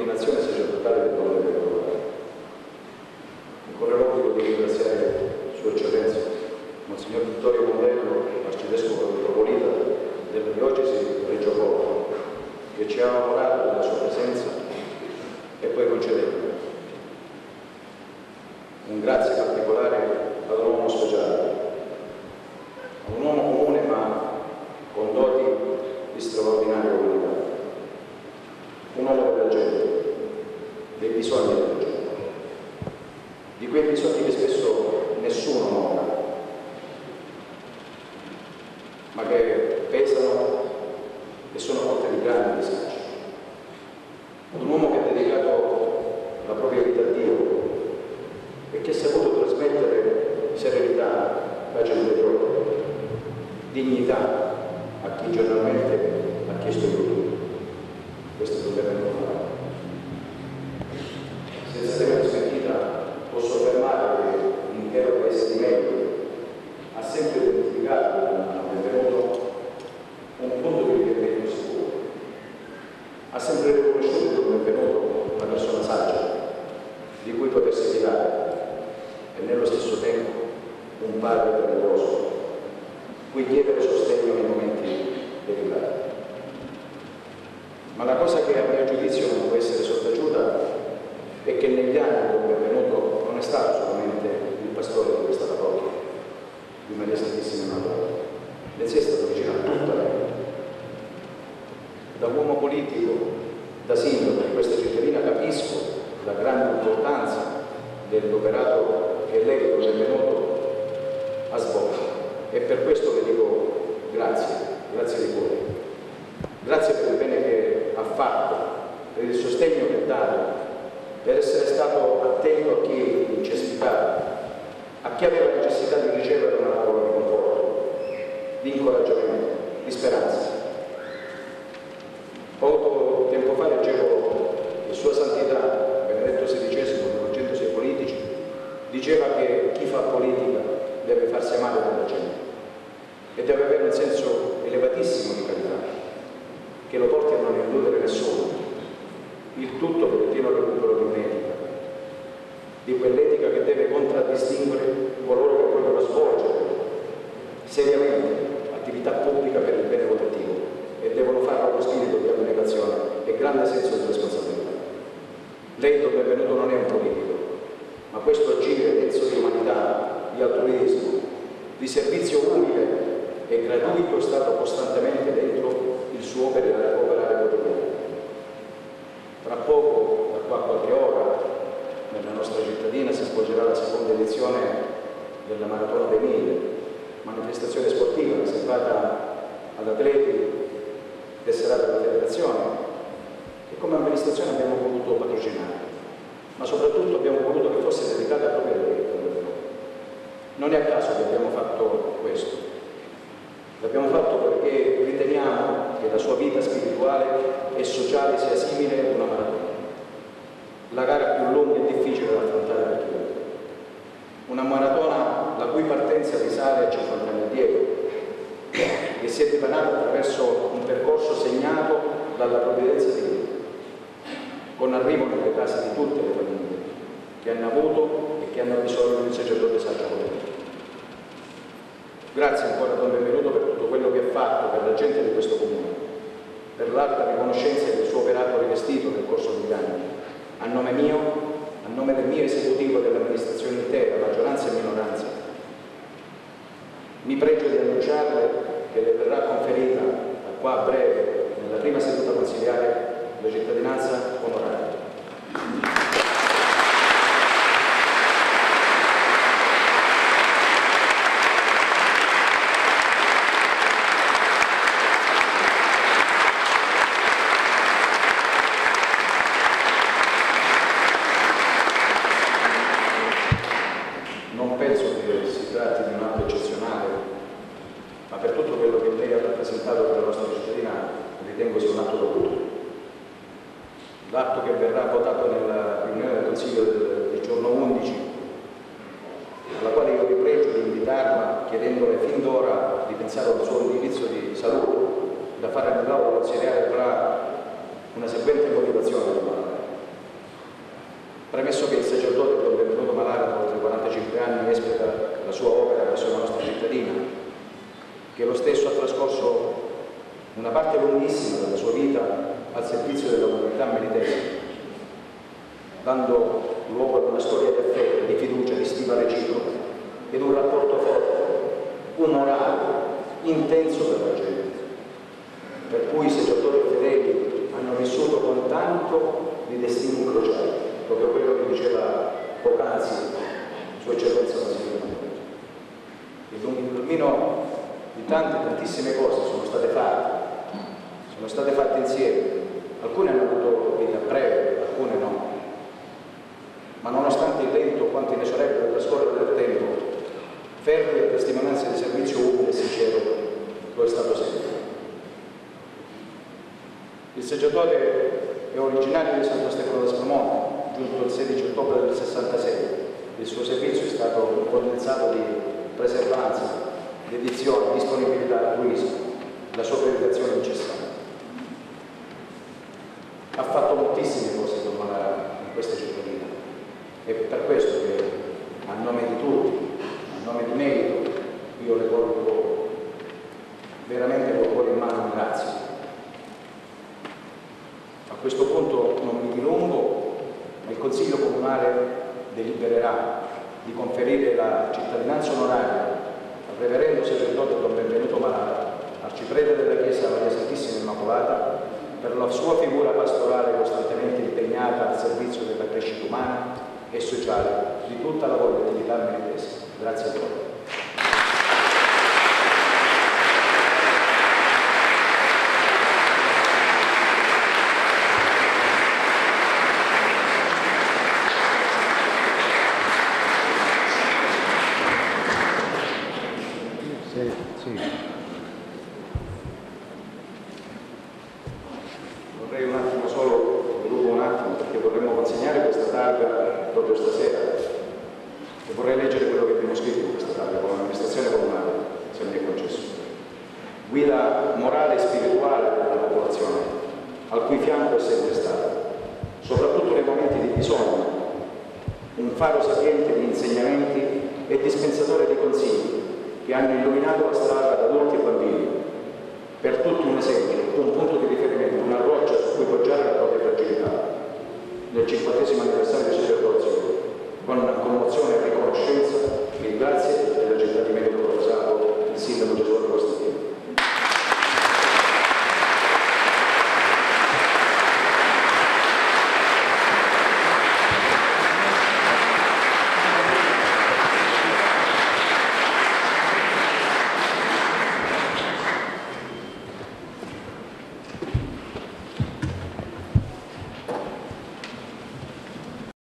l'ordinazione sacerdotale del nome del Lord. Ancora l'obbligo di ringraziare Sua Eccellenza Monsignor Vittorio Mondello, arcivescovo metropolita della diocesi di Reggio Porto, che ci ha onorato della sua presenza e poi concedendo un grazie particolare ad un uomo speciale, a un uomo comune ma con doti di straordinaria umanità, un uomo della gente, dei bisogni della gente, di quei bisogni che spesso nessuno nota, ma che pesano e sono fonte di grandi disagi. Un uomo che ha dedicato la propria vita a Dio e che ha saputo trasmettere serenità, pace interiore, dignità a chi giornalmente ha chiesto aiuto. Questo è il problema del male. Senza temere smentita posso affermare che l'intero paese di Melli ha sempre identificato nel venuto un punto di riferimento sicuro. Ha sempre riconosciuto come venuto una persona saggia di cui potersi fidare e nello stesso tempo un padre generoso cui chiedere sostegno nei momenti delicati. Ma la cosa che a mio giudizio non può essere sottaciuta è che negli anni dove è venuto non è stato solamente il pastore di questa parrocchia, di Maria Santissima Madonna, bensì è stato vicino a tutta la vita. Da uomo politico, da sindaco di questa cittadina, capisco la grande importanza dell'operato che lei, come è venuto, ha svolto. E per questo le dico grazie, grazie di cuore. Grazie per il bene che ha fatto, per il sostegno che ha dato, per essere stato attento a chi incespicava, a chi aveva necessità di ricevere una parola di conforto, di incoraggiamento, di speranza. Poco tempo fa leggevo che Sua Santità, Benedetto XVI, rivolgendosi ai politici, diceva che chi fa politica deve farsi amare dalla gente e deve avere un senso elevatissimo di carità, che lo porti a non illudere nessuno. Il tutto per il pieno recupero di un'etica, di quell'etica che deve contraddistinguere coloro che vogliono svolgere seriamente attività pubblica per il bene collettivo e devono farlo con spirito di abnegazione e grande senso di responsabilità. Lei, dove è venuto, non è un politico, ma questo agire denso di umanità, di altruismo, di servizio umile e gratuito è stato costantemente dentro il suo operare quotidiano. Tra poco, da qua a qualche ora, nella nostra cittadina si svolgerà la seconda edizione della Maratona dei 1000, manifestazione sportiva riservata ad atleti tesserati dalla federazione e come amministrazione abbiamo voluto patrocinare, ma soprattutto abbiamo voluto che fosse dedicata proprio a lei. Non è a caso che abbiamo fatto questo. L'abbiamo fatto perché riteniamo che la sua vita spirituale e sociale sia simile a una maratona, la gara più lunga e difficile da affrontare per chiunque. Una maratona la cui partenza risale a 50 anni addietro, che si è dipanata attraverso un percorso segnato dalla provvidenza di Dio, con arrivo nelle case di tutte le famiglie che hanno avuto e che hanno bisogno di un sacerdote saggio come lei. Grazie ancora, Don Benvenuto, per tutto quello che ha fatto per la gente di questo comune, per l'alta riconoscenza del suo operato rivestito nel corso degli anni. A nome mio, a nome del mio esecutivo e dell'amministrazione intera, maggioranza e minoranza, mi pregio di annunciarle che le verrà conferita da qua a breve, nella prima seduta consiliare, la cittadinanza onoraria. Non penso che si tratti di un atto eccezionale, ma per tutto quello che lei ha rappresentato per la nostra cittadina ritengo sia un atto dovuto. L'atto che verrà votato nella riunione del Consiglio del giorno 11, alla quale io vi pregio di invitarla, chiedendole fin d'ora di pensare al suo indirizzo di saluto, da fare nell'aula consiliare avrà una seguente motivazione. Premesso che il sacerdote Don Benvenuto Malara da oltre 45 anni esplica la sua opera verso la nostra cittadina, che lo stesso ha trascorso una parte lunghissima della sua vita al servizio della comunità militare, dando luogo ad una storia di affetto, di fiducia, di stima reciproca ed un rapporto forte, umorale, intenso per la gente, per cui i sacerdoti fedeli hanno vissuto con tanto di destini incrociati, proprio quello che diceva poc'anzi Sua Eccellenza Monsignor. Il cammino di tantissime cose sono state fatte insieme, alcune hanno avuto vita breve, alcune no, ma nonostante il lento quanto inesorabile trascorrere del tempo, fermi e testimonianze di servizio umile e sincero lo è stato sempre. Il sacerdote è originario di Santo Stefano d'Aspromonte, giunto il 16 ottobre del 66. Il suo servizio è stato un condensato di preservanza, dedizione, disponibilità, altruismo, la sua predicazione incessante. Ha fatto moltissime cose Don Malara in questa cittadina e per questo che a nome di tutti, a nome di merito, io le porgo veramente col cuore in mano un grazie. A questo punto non mi dilungo, ma il Consiglio Comunale delibererà di conferire la cittadinanza onoraria al Reverendo Sacerdote Don Benvenuto Malara, arciprete della Chiesa Maria Santissima Immacolata, per la sua figura pastorale costantemente impegnata al servizio della crescita umana e sociale di tutta la collettività melitese. Grazie a tutti. Vorrei un attimo solo, rubo un attimo perché vorremmo consegnare questa targa proprio stasera e vorrei leggere quello che abbiamo scritto in questa targa con l'amministrazione comunale, se mi è concesso. Guida morale e spirituale della popolazione, al cui fianco è sempre stata, soprattutto nei momenti di bisogno, un faro sapiente di insegnamenti e dispensatore di consigli che hanno illuminato la strada ad adulti e bambini, per tutti un esempio, un punto di riferimento, una roccia su cui poggiare la propria fragilità. Nel 50° anniversario